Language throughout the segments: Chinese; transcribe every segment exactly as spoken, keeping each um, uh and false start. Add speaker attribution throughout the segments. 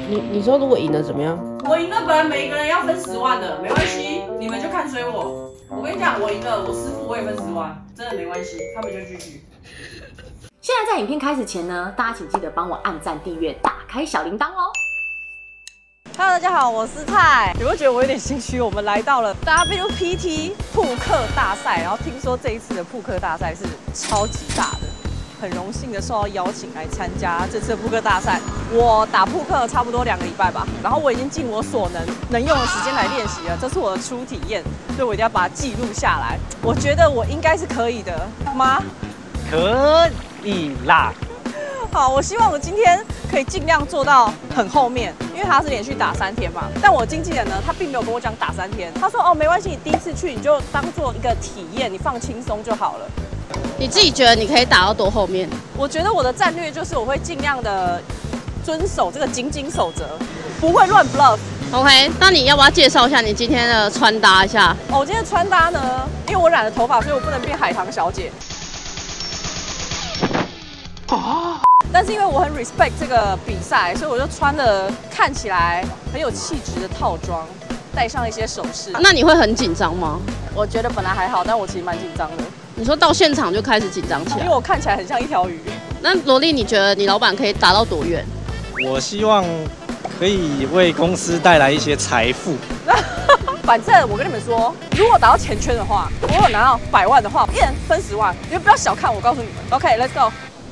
Speaker 1: 你你说如果赢了怎么样？
Speaker 2: 我赢了，本来每一个人要分十万的，没关系，你们就看衰我。我跟你讲，我赢了，我师傅我也分十万，真的没关系，他们就继续。
Speaker 3: 现在在影片开始前呢，大家请记得帮我按赞、订阅、打开小铃铛哦。Hello， 大家好，我是蔡。有没有觉得我有点心虚？我们来到了 W P T 扑克大赛，然后听说这一次的扑克大赛是超级大的。很荣幸的受到邀请来参加这次的扑克大赛。我打扑克差不多两个礼拜吧，然后我已经尽我所能能用的时间来练习了，这是我的初体验，所以我一定要把它记录下来。我觉得我应该是可以的吗？
Speaker 4: 可以啦。
Speaker 3: 好，我希望我今天可以尽量做到很后面，因为他是连续打三天嘛。但我经纪人呢，他并没有跟我讲打三天，他说哦没关系，你第一次去你就当做一个体验，你放轻松就好了。
Speaker 1: 你自己觉得你可以打到多后面？
Speaker 3: 我觉得我的战略就是我会尽量的遵守这个井井守则，不会乱 bluff。OK，
Speaker 1: 那你要不要介绍一下你今天的穿搭一下？
Speaker 3: 哦，我今天的穿搭呢，因为我染了头发，所以我不能变海棠小姐。哦。但是因为我很 respect 这个比赛，所以我就穿了看起来很有气质的套装，戴上一些首饰。
Speaker 1: 那你会很紧张吗？
Speaker 3: 我觉得本来还好，但我其实蛮紧张的。
Speaker 1: 你说到现场就开始紧张起来，
Speaker 3: 因为我看起来很像一条鱼。
Speaker 1: 那罗莉，你觉得你老板可以打到多远？
Speaker 4: 我希望可以为公司带来一些财富。
Speaker 3: 反正我跟你们说，如果打到钱圈的话，我有拿到百万的话，一人分十万，你们不要小看我，告诉你们。OK，let's go。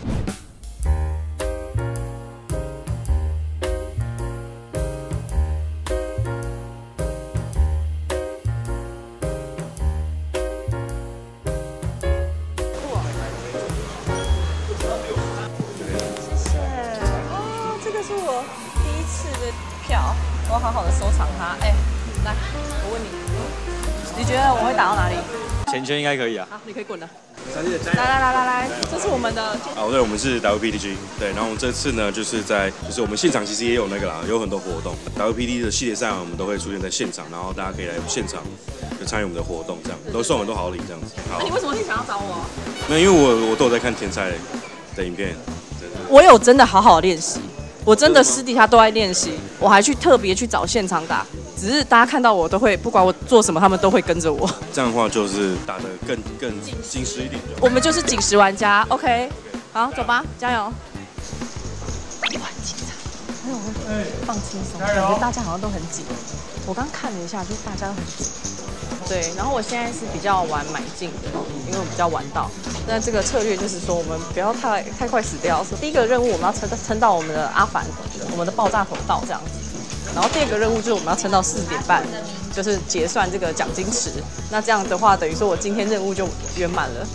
Speaker 3: 我好好的收藏它。哎、欸，来，我问你，你觉得我会打到哪里？
Speaker 4: 钱圈应该可以啊。
Speaker 3: 好，你可以滚了。来来来来来，这是我们的。
Speaker 5: 哦，对，我们是 W P T G， 对，然后我们这次呢，就是在，就是我们现场其实也有那个啦，有很多活动。W P T 的系列赛我们都会出现在现场，然后大家可以来现场就参与我们的活动，这样都送很多好礼这样子。
Speaker 3: 那你为什么会想要找我？
Speaker 5: 那因为我我都有在看天才的影片，
Speaker 3: 我有真的好好练习。我真的私底下都在练习，我还去特别去找现场打，只是大家看到我都会，不管我做什么，他们都会跟着我。
Speaker 5: 这样的话就是打得更更紧实一点。
Speaker 3: 我们就是紧实玩家 ，OK， 好，走吧，加油。我很紧张，因为我会放轻松，感觉大家好像都很紧。我刚看了一下，就是大家都很紧。对，然后我现在是比较晚买进的，因为我比较晚到。那这个策略就是说，我们不要太太快死掉。第一个任务我们要撑撑到我们的阿凡，我们的爆炸头到这样子。然后第二个任务就是我们要撑到四点半，就是结算这个奖金池。那这样的话，等于说我今天任务就圆满了。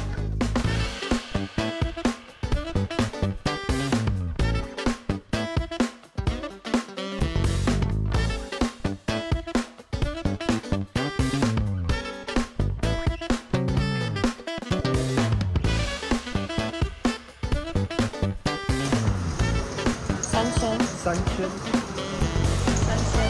Speaker 3: 三圈，
Speaker 4: 三圈，
Speaker 3: 三圈。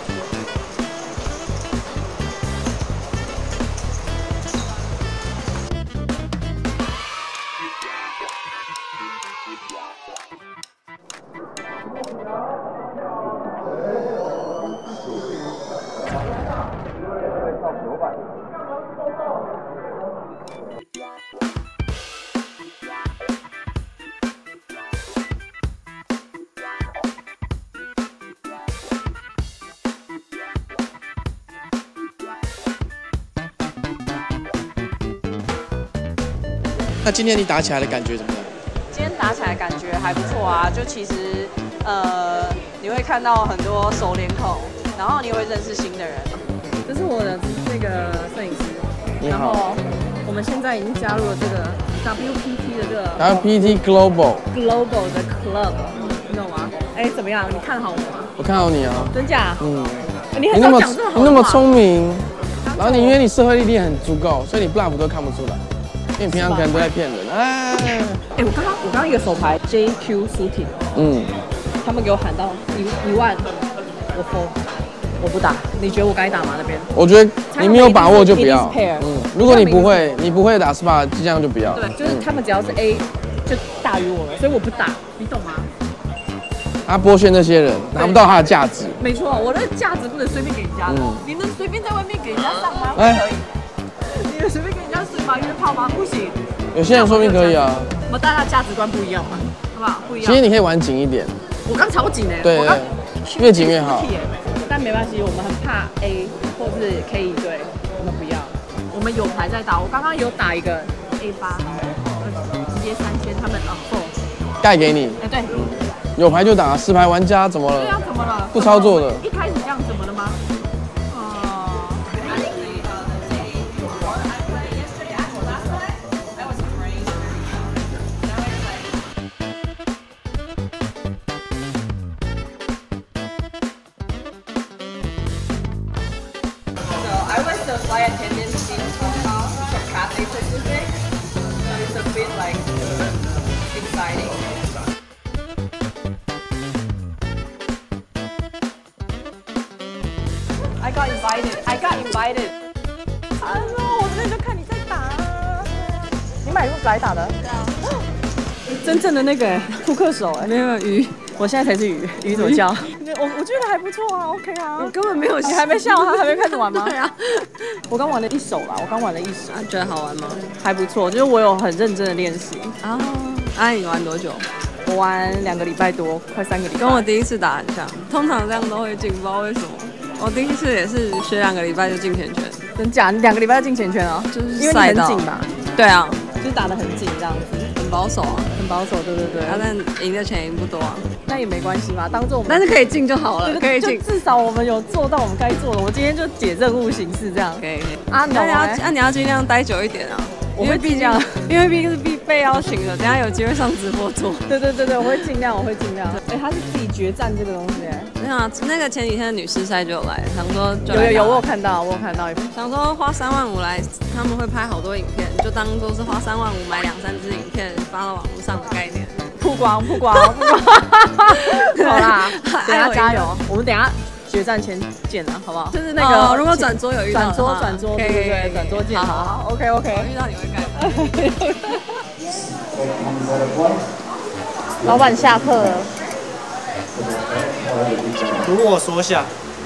Speaker 6: 那今天你打起来的感觉怎么样？
Speaker 3: 今天打起来感觉还不错啊，就其实呃你会看到很多熟脸孔，然后你会认识新的人。这是我的那个摄影师，然后我们现在已经加入了这个 W P T 的这个
Speaker 6: W P T Global
Speaker 3: Global 的 Club， 你懂吗？哎，怎么样？你看好我吗？
Speaker 6: 我看好你啊！
Speaker 3: 真假？
Speaker 6: 嗯，
Speaker 3: 你很少讲这么好话。
Speaker 6: 你那么聪明，然后你因为你社会历练很足够，所以你 bluff 都看不出来。因为你平常可能都在骗人。哎，
Speaker 3: 哎，我刚刚我刚刚一个手牌 J Q Shooting， 嗯，他们给我喊到一一万，我 fold， 我不打。你觉得我该打吗？那边？
Speaker 6: 我觉得你没有把握就不要。嗯，如果你不会，你不会打 S P A， 这样就不要。
Speaker 3: 对，就是他们只要是 A 就大于我了，所以我不打，你懂吗？
Speaker 6: 他剥削那些人，拿不到他的价值。
Speaker 3: 没错，我的价值不能随便给人家的，
Speaker 6: 嗯
Speaker 3: 你能随便在外面给人家上吗？不
Speaker 6: 哎
Speaker 3: 可以。你能随便给人家睡吗？约炮吗？不行。
Speaker 6: 有些人说不定可以啊。
Speaker 3: 我们大家价值观不一样嘛，好不好？不一样。
Speaker 6: 其实你可以玩紧一点，
Speaker 3: 我刚超紧哎，
Speaker 6: 对
Speaker 3: 我刚
Speaker 6: 对，越紧越好。
Speaker 3: 但没关系，我们很怕 A 或是 K 一队，我们不要。我们有牌在打，我刚刚有打一个 A 八，直接三千，他们啊 four，
Speaker 6: 盖给你。
Speaker 3: 哎对，
Speaker 6: 有牌就打，实牌玩家怎么了？
Speaker 3: 对啊，怎么了？
Speaker 6: 不操作的。
Speaker 3: 一开始这样怎么了吗？哦。
Speaker 7: I was the flight attendant in Hong Kong from Cathay Pacific, so it's a bit like exciting.
Speaker 3: I got invited. I got invited. 啊，我这就看你在打。你买来打的？对啊。真正的那个扑克手哎，没有鱼，我现在才是鱼，鱼怎么叫？我我觉得还不错啊 ，OK 啊。我根本没有，你还没笑，他还没开始玩吗？对啊。我刚玩了一手啦，我刚玩了一手。
Speaker 1: 啊，觉得好玩吗？
Speaker 3: 还不错，就是我有很认真的练习。
Speaker 1: 啊，啊，你玩多久？
Speaker 3: 我玩两个礼拜多，快三个礼拜。
Speaker 1: 跟我第一次打很像，通常这样都会进，不知道为什么。我第一次也是学两个礼拜就进前圈，
Speaker 3: 真假？你两个礼拜就进前圈啊？
Speaker 1: 就是
Speaker 3: 因为你很紧吧？
Speaker 1: 对啊，
Speaker 3: 就是打得很紧这样子，
Speaker 1: 很保守啊，
Speaker 3: 很保守，对对对。
Speaker 1: 啊，但赢的钱赢不多啊，
Speaker 3: 那也没关系嘛，当做我们，
Speaker 1: 但是可以进就好了，可以进，
Speaker 3: 至少我们有做到我们该做的。我今天就解任务形式这样。
Speaker 1: 可以可以。
Speaker 3: 啊，
Speaker 1: 那你要那你要尽量待久一点啊。
Speaker 3: 我会尽量，
Speaker 1: 因为毕竟是必被邀请的，等下有机会上直播做。
Speaker 3: 对对对对，我会尽量，我会尽量。哎，他是自己决战这个东西哎。
Speaker 1: 没有啊，那个前几天的女师赛就有来，想说就
Speaker 3: 有有有，我有看到，我有看到。
Speaker 1: 想说花三万五来，他们会拍好多影片，就当做是花三万五买两三支影片发到网络上的概念。
Speaker 3: 曝光曝光曝光。好啦，等下加油，我们等下。决战前见了，好不好？就是那个，
Speaker 1: 哦、如果转桌有遇到
Speaker 3: 转桌转桌，对对对，转桌见，好好 ，OK OK。
Speaker 1: 我遇到你会干。
Speaker 3: 老板下课了，
Speaker 4: 如我所想。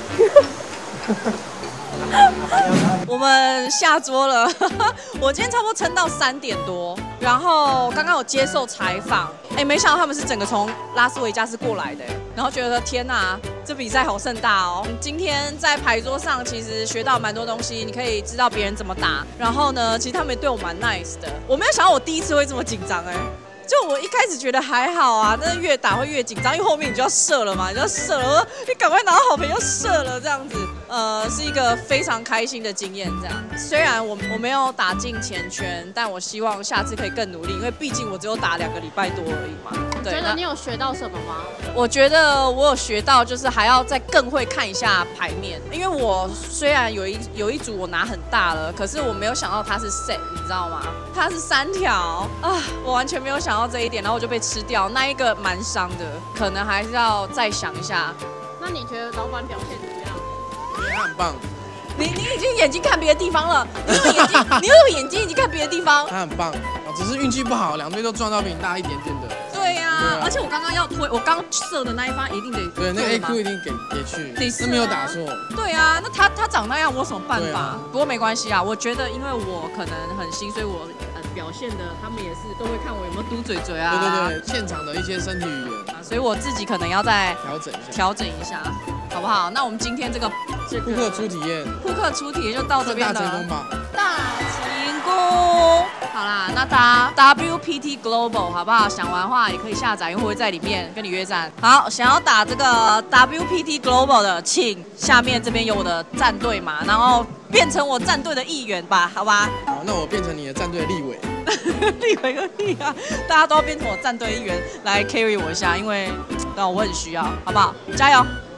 Speaker 8: 我们下桌了，我今天差不多撑到三点多，然后刚刚有接受采访，哎，没想到他们是整个从拉斯维加斯过来的，然后觉得天哪，这比赛好盛大哦！今天在牌桌上其实学到蛮多东西，你可以知道别人怎么打，然后呢，其实他们也对我蛮 nice 的，我没有想到我第一次会这么紧张哎。就我一开始觉得还好啊，但是越打会越紧张，因为后面你就要射了嘛，你就要射了，我说你赶快拿到好朋友射了这样子，呃，是一个非常开心的经验。这样，虽然我我没有打进前圈，但我希望下次可以更努力，因为毕竟我只有打两个礼拜多而已嘛。对，
Speaker 1: 觉得你有学到什么吗？
Speaker 8: 我觉得我有学到，就是还要再更会看一下牌面，因为我虽然有一有一组我拿很大了，可是我没有想到它是 set， 你知道吗？它是三条啊，我完全没有想到这一点，然后我就被吃掉，那一个蛮伤的，可能还是要再想一下。
Speaker 1: 那你觉得老板表现怎么样？
Speaker 6: 我觉得他很棒。
Speaker 8: 你你已经眼睛看别的地方了，你有眼睛，你有眼睛已经看别的地方。
Speaker 6: 他很棒，只是运气不好，两队都撞到比你大一点点的。
Speaker 8: 对呀、啊，而且我刚刚要推，我刚射的那一发一定得
Speaker 6: 对，那个 A Q 一定给给去，
Speaker 8: 得是、啊、
Speaker 6: 没有打错。
Speaker 8: 对啊，那他他长那样，我有什么办法？
Speaker 6: 啊、
Speaker 8: 不过没关系啊，我觉得因为我可能很新，所以我呃表现的他们也是都会看我有没有嘟嘴嘴啊。
Speaker 6: 对对对，现场的一些身体语言
Speaker 8: 啊，所以我自己可能要再
Speaker 6: 调整一下，
Speaker 8: 调整一下，好不好？那我们今天这个这个
Speaker 6: 扑克初体验，
Speaker 8: 扑克初体验就到这边了。
Speaker 6: 大成功吧！
Speaker 8: 大成功。好啦，那大家 W P T Global 好不好？想玩的话也可以下载，因为我会在里面跟你约战。好，想要打这个 W P T Global 的，请下面这边有我的战队嘛，然后变成我战队的一员吧，好吧？
Speaker 6: 好，那我变成你的战队的立委。
Speaker 8: 立委个屁啊！大家都要变成我战队一员来 carry 我一下，因为那我很需要，好不好？加油！